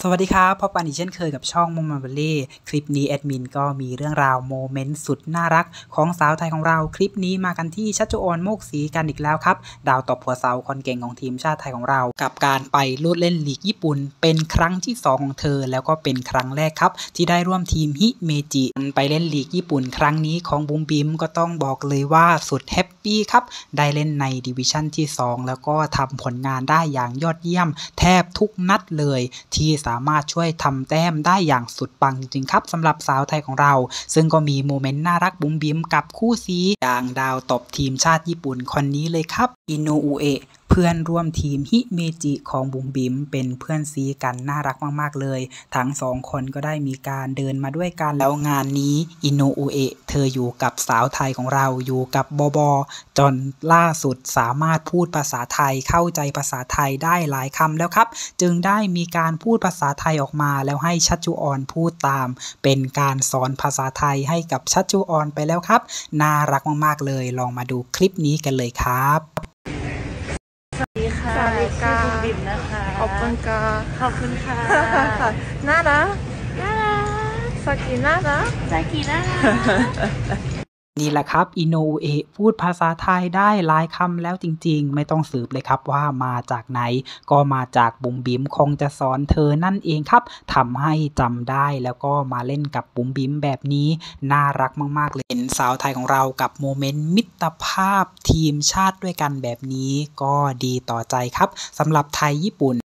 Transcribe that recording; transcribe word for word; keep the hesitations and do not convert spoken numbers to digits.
สวัสดีครับพบกันอีกเช่นเคยกับช่องมุมมาเบลเล่คลิปนี้แอดมินก็มีเรื่องราวโมเมนต์สุดน่ารักของสาวไทยของเราคลิปนี้มากันที่ชัชชุออนโมกศรีกันอีกแล้วครับดาวตบหัวเสาคนเก่งของทีมชาติไทยของเรากับการไปลูดเล่นลีกญี่ปุ่นเป็นครั้งที่สองของเธอแล้วก็เป็นครั้งแรกครับที่ได้ร่วมทีมฮิเมจิไปเล่นลีกญี่ปุ่นครั้งนี้ของบุ๋มบิ๋มก็ต้องบอกเลยว่าสุดแฮปปี้ครับได้เล่นในดิวิชั่นที่สองแล้วก็ทำผลงานได้อย่างยอดเยี่ยมแทบทุกนัดเลยที่สามารถช่วยทำแต้มได้อย่างสุดปังจริงๆครับสำหรับสาวไทยของเราซึ่งก็มีโมเมนต์น่ารักบุ๋มบิ๋มกับคู่ซีอย่างดาวตบทีมชาติญี่ปุ่นคนนี้เลยครับอิโนอุเอะเพื่อนร่วมทีมฮิเมจิของบุ๋มบิ๋มเป็นเพื่อนซีกันน่ารักมากๆเลยทั้งสองคนก็ได้มีการเดินมาด้วยกันแล้วงานนี้อิโนอุเอะเธออยู่กับสาวไทยของเราอยู่กับบอบอจนล่าสุดสามารถพูดภาษาไทยเข้าใจภาษาไทยได้หลายคำแล้วครับจึงได้มีการพูดภาษาไทยออกมาแล้วให้ชัชชุออนพูดตามเป็นการสอนภาษาไทยให้กับชัชชุออนไปแล้วครับน่ารักมากๆเลยลองมาดูคลิปนี้กันเลยครับสวัสดีค่ะชื่อบุ๋มบิ๋มนะคะขอบคุณค่ะขอบคุณค่ะน่ารักน่ารักสกิน่ารักสกิน่ารักนี่แหละครับอิโนอุเอะพูดภาษาไทยได้หลายคำแล้วจริงๆไม่ต้องสืบเลยครับว่ามาจากไหนก็มาจากบุ๋มบิ๋มคงจะสอนเธอนั่นเองครับทำให้จำได้แล้วก็มาเล่นกับบุ๋มบิ๋มแบบนี้น่ารักมากๆเลยเห็นสาวไทยของเรากับโมเมนต์มิตรภาพทีมชาติด้วยกันแบบนี้ก็ดีต่อใจครับสำหรับไทยญี่ปุ่น